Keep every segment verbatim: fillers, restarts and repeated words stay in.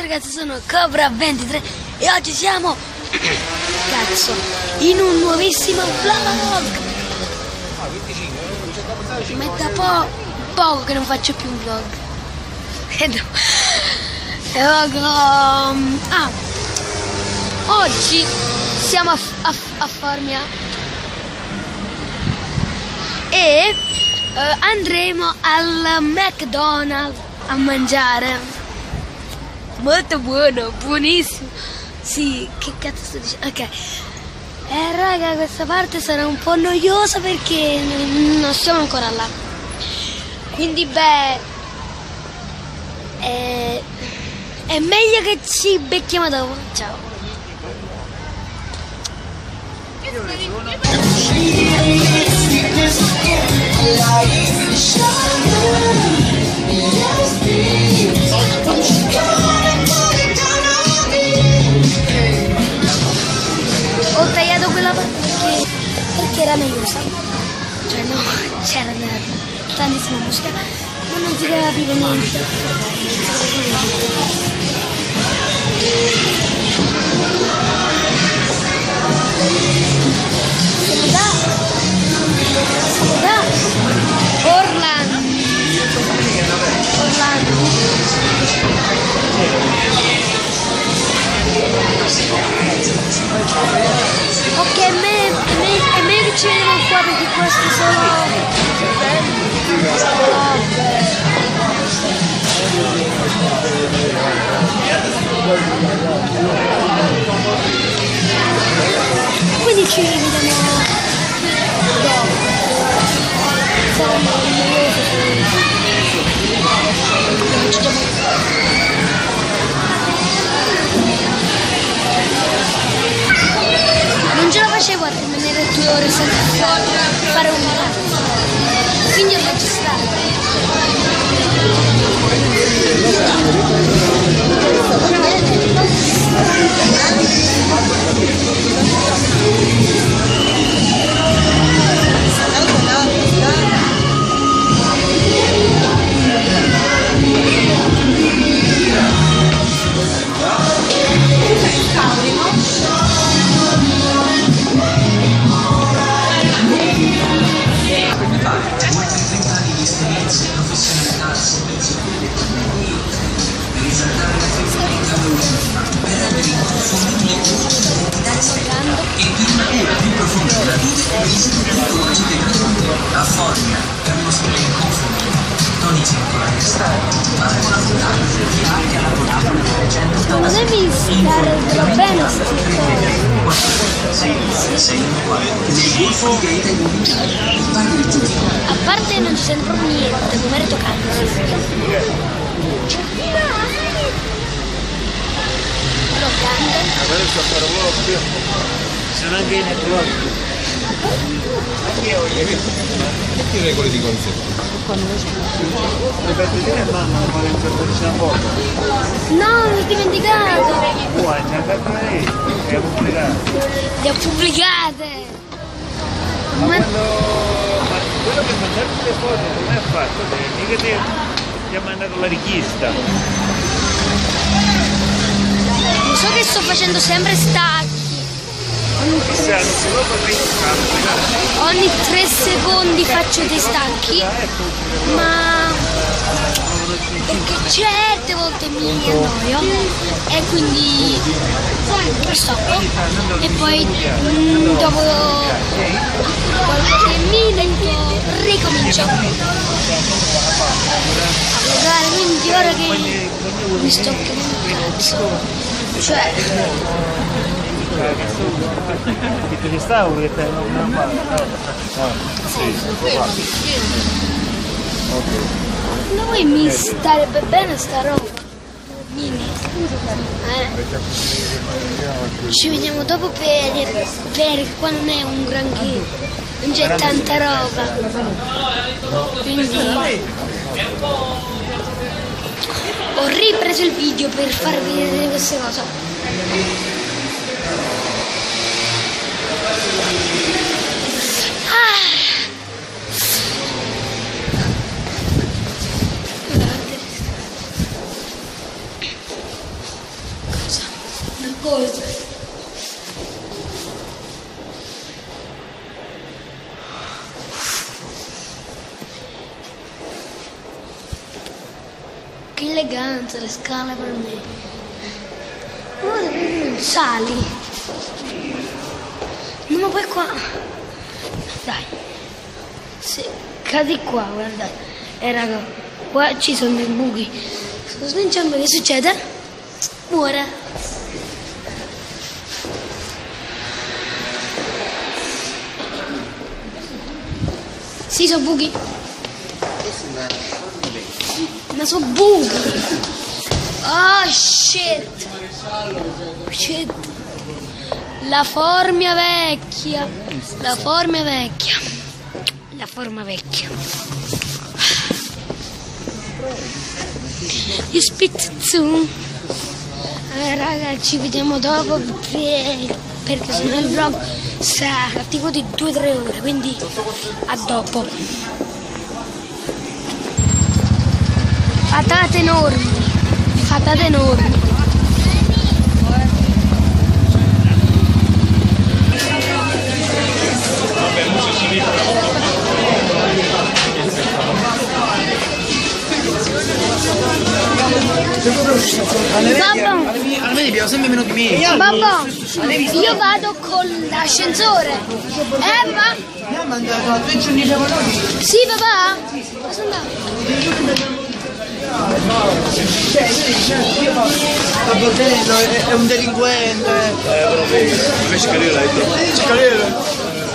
ciao ragazzi, sono Cobra ventitré e oggi siamo cazzo in un nuovissimo vlog. Ma è da po poco che non faccio più un vlog. Ah, oggi siamo a, a, a Formia e uh, andremo al McDonald's a mangiare. Molto buono, buonissimo. Sì, che cazzo sto dicendo? Ok. Eh raga, questa parte sarà un po' noiosa perché non siamo ancora là. Quindi beh, è, è meglio che ci becchiamo dopo. Ciao. Ho tagliato quella parte perché, perché era noiosa. Cioè no, c'era tantissima musica, ma non si capiva niente. Siamo da, siamo da Orlando. Orlando. Ok, è meglio, è meglio, è meglio che ci vediamo qua perché questi sono... Quindi ci vediamo dopo. Sarà non ce la facevo a rimanere due ore senza fare un cazzo, quindi ho registrato. A Formia per uno stile confuso, toni circolari strani, ma per una puntata che anche alla puntata trecento. Non devi stare bene sti a parte non ci sente proprio niente, come ero toccando. Sono anche in network. Metti regole di consenso. Le pezzettine a mamma non vogliono perderci una foto. No, mi ho dimenticato. Guarda, le pezzettine le ho pubblicate. Le ho pubblicate. Ma Ma... quando... Ma quello che mandarti le foto non è fatto, mica ti, ti ha mandato la richiesta. Lo so che sto facendo sempre stacchi. Chissà, non si può potrei Ogni tre secondi faccio dei stacchi, ma perché certe volte mi annoio e quindi stoppo e poi mm, dopo qualche minuto ricomincio a vlogare, quindi ora che mi sto che un cazzo, cioè che te ne stavo che te non me la no, voi mi starebbe bene sta roba. Mini. Eh. Ci vediamo dopo per, per qua non è un granché, non c'è tanta roba. Quindi ho ripreso il video per farvi vedere queste cose. Cosa? Che eleganza le scale per me. Guarda che non sali. No, ma poi qua. Dai. Se cadi qua, guarda. E raga, qua ci sono dei buchi. Sto sganciando, che succede? Muore. Sì, sono buchi. Ma sono buchi. Oh shit. Shit. La formia vecchia. La formia vecchia. La forma vecchia. Io spizzo. Eh, raga, ci vediamo dopo perché, perché sennò il vlog sarà cattivo di due o tre ore, quindi a dopo. Patate enormi, patate enormi. Babbo, a me mi piace sempre meno di me. babbo, io vado con l'ascensore. Eh, papà? Mi ha mandato a due giorni fa. Sì, papà? Posso andare? Cioè, io sto bordello, è, è un delinquente. Eh, però vedi, invece Calera l'hai detto. Calera.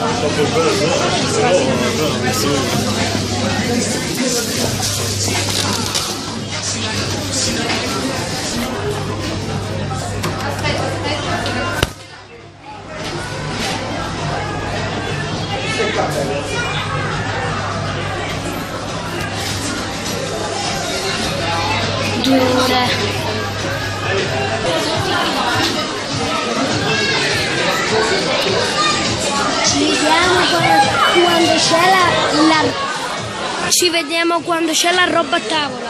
Due ore. Ci vediamo quando c'è la, la... Ci vediamo quando c'è la roba a tavola.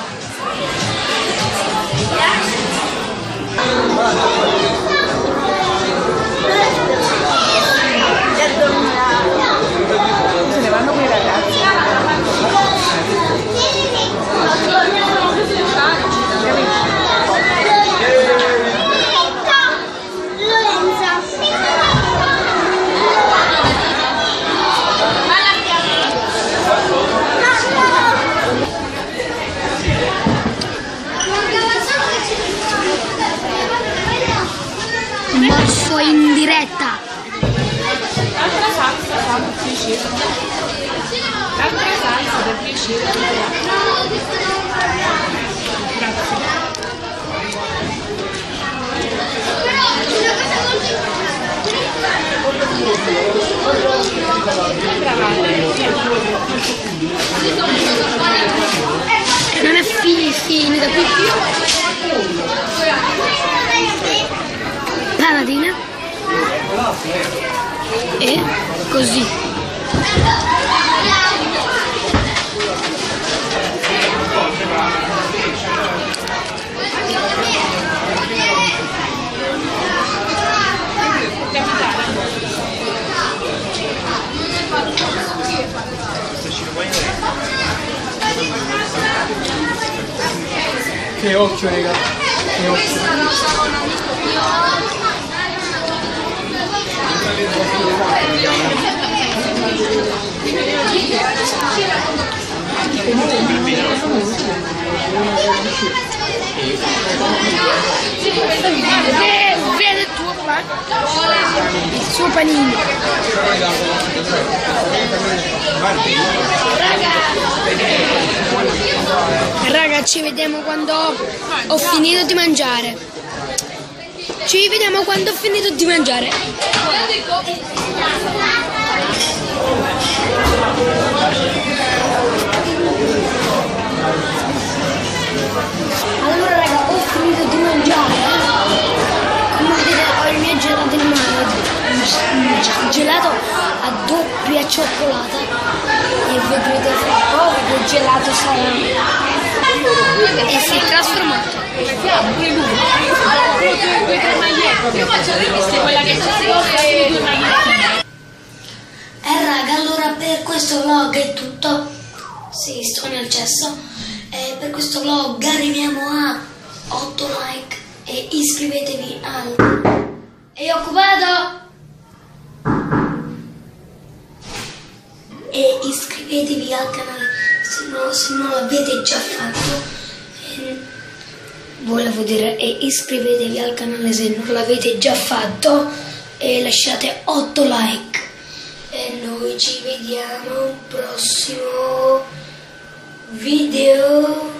Se ne vanno quei ragazzi. Morso in diretta. Altra salsa, fa per piacere. Altra salsa per piacere. Non è fi finita qui. Palatina. E così. Che occhio, raga. Che occhio. Vede, vede il tuo papà, il suo panino. Raga, ci vediamo quando ho finito di mangiare. Ci vediamo quando ho finito di mangiare. Allora raga, ho finito di mangiare. Come vedete ho il mio gelato in mano. Un gelato a doppia cioccolata. E vedrete fra poco che il gelato sarà. E si è trasformato. Due, due, tre magliette. Io faccio le viste quella che si segue due magliette. Eh raga, allora per questo vlog è tutto. Sì, sto nel cesso. Eh, per questo vlog arriviamo a otto like e iscrivetevi al... È occupato? E iscrivetevi al canale se, no, se non l'avete già fatto. E volevo dire, e iscrivetevi al canale se non l'avete già fatto e lasciate otto like. E noi ci vediamo al prossimo video.